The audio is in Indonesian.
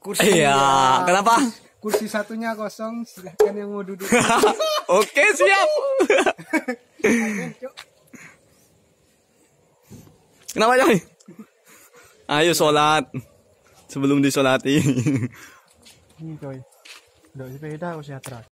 kursi. Iya, kenapa? Kursi satunya kosong, silahkan yang mau duduk. Oke, siap. Kenapa, Coy? Ayo sholat. Sebelum disolati. Ini coy, udah sepeda usia